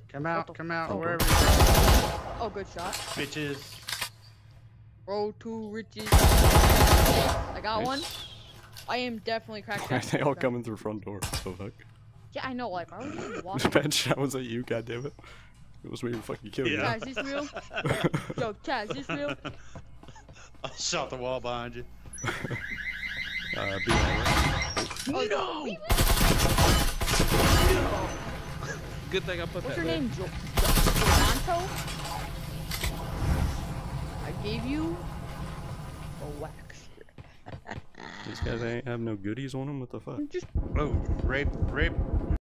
Come out, Oh, wherever you are. Oh, good shot. Bitches. Roll to riches. I got one. I am definitely cracked. Why are they all coming through front door? So fuck. Yeah, I know. Like, why would you This walk? bad shot was at you, goddammit. It was me to fucking kill you. Yeah. Chaz, is this real? Yo, Chaz, is this real? I shot the wall behind you. Be alright. Oh, No! Good thing I put What's that your there. name? Jolanto? I gave you a wax. These guys ain't have no goodies on them. What the fuck? Just Oh, rape.